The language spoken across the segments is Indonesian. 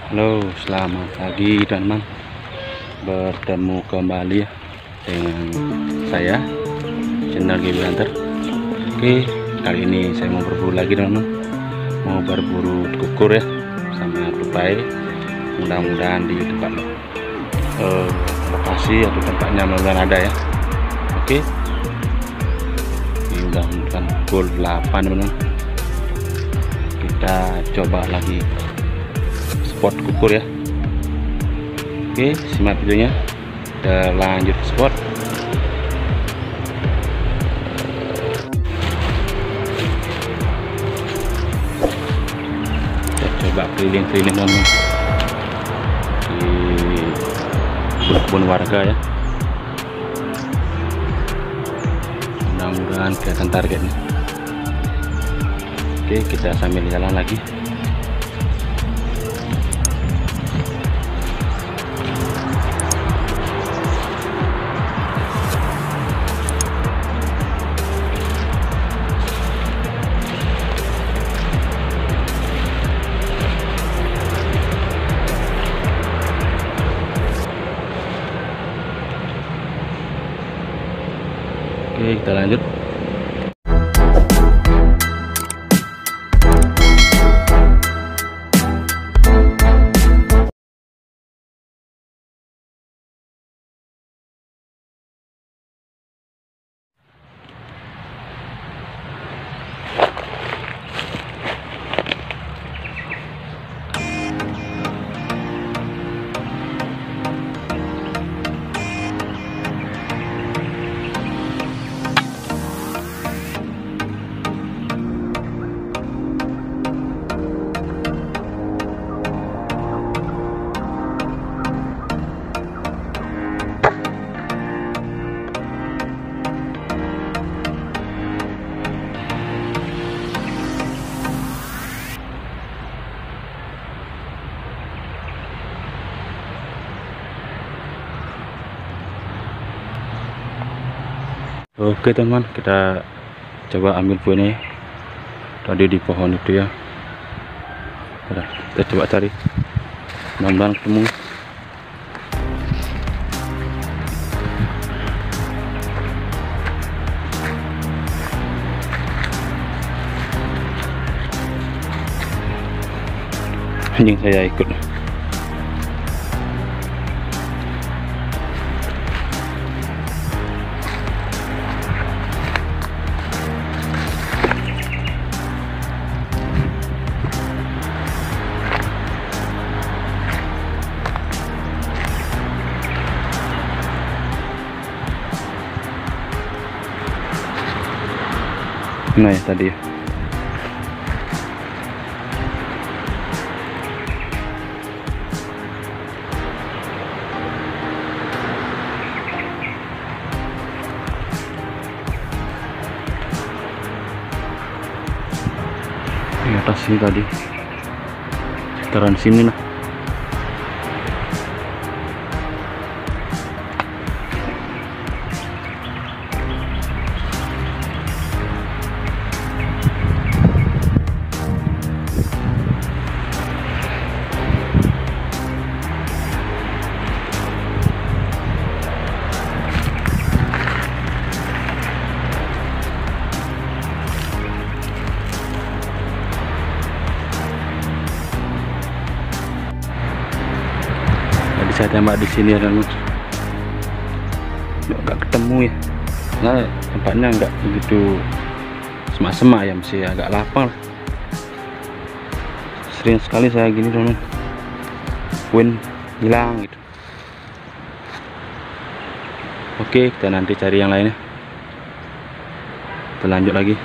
Halo, selamat pagi teman-teman. Bertemu kembali ya dengan saya, channel Gibi Hunter. Oke, kali ini saya mau berburu lagi teman-teman. Mau berburu tekukur ya, sama tupai. Mudah-mudahan di tempat lokasi atau tempatnya mudah-mudahan ada ya. Oke, ini udah menunjukkan pukul 8 teman-teman. Kita coba lagi spot kukur ya. Oke, simak videonya. Kita lanjut ke spot. Kita coba keliling-keliling teman-teman di kebun warga ya. Mudah-mudahan kelihatan targetnya. Oke, kita sambil jalan lagi. Oke, kita lanjut. Oke teman, kita coba ambil buahnya ya. Tadi di pohon itu ya. Udah, kita coba cari, mudah-mudahan ketemu. Anjing saya ikut. Nah ya tadi ya. Di atas sini tadi. Sekitaran sini lah. Saya tembak di sini ya teman-teman, nggak ketemu ya, nah tempatnya nggak begitu semak-semak ya, masih agak lapang. Sering sekali saya gini teman-teman, win hilang gitu. Oke, kita nanti cari yang lainnya, kita lanjut lagi.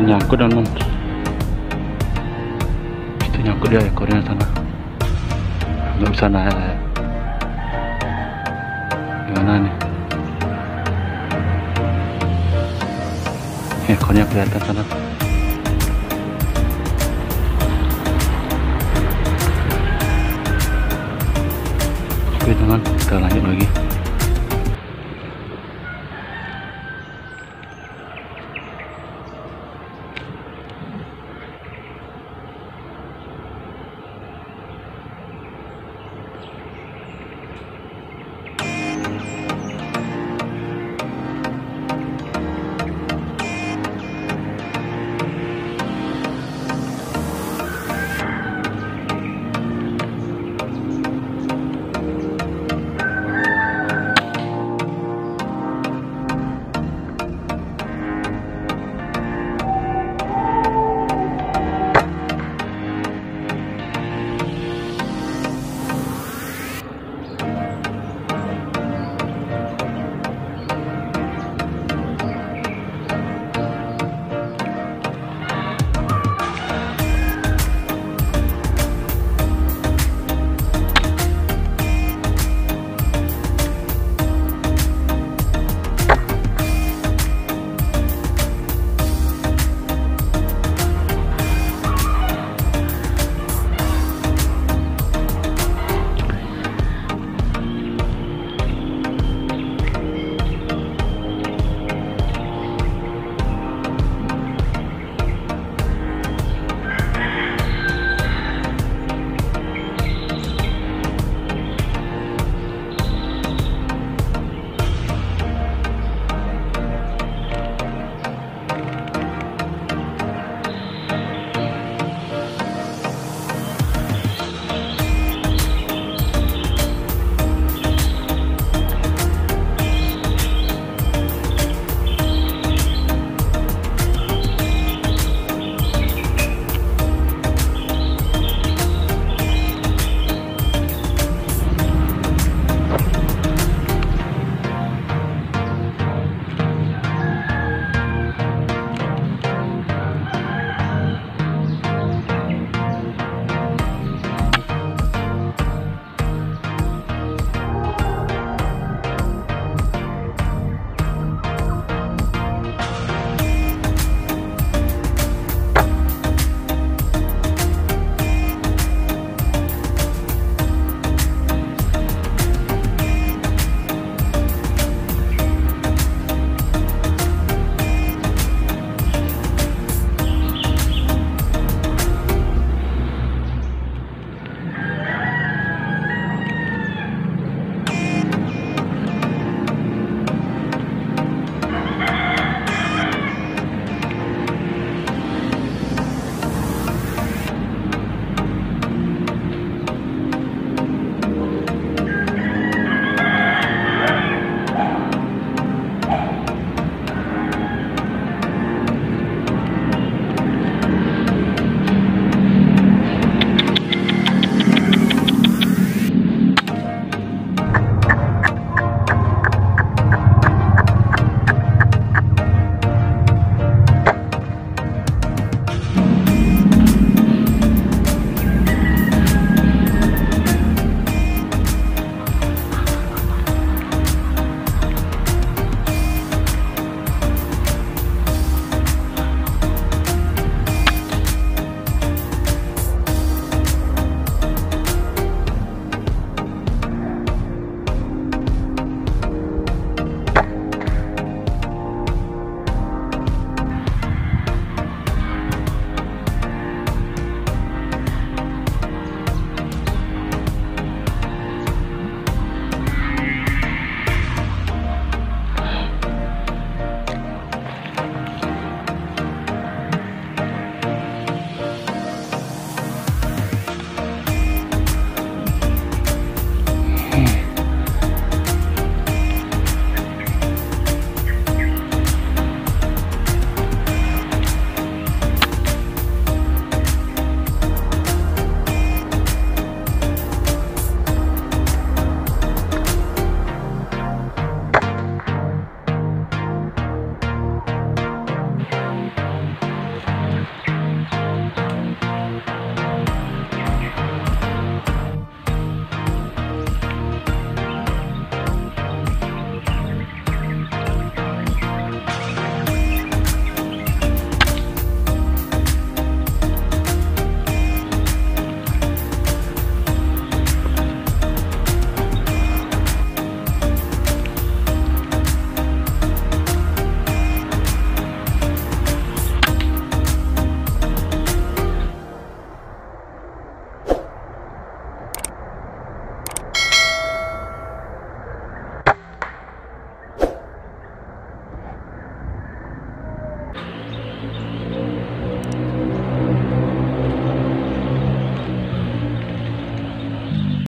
nyangkut teman-teman. Itu nyangkut dia ekornya sana, nggak bisa naik. Gimana nih? Ekornya kelihatan sana.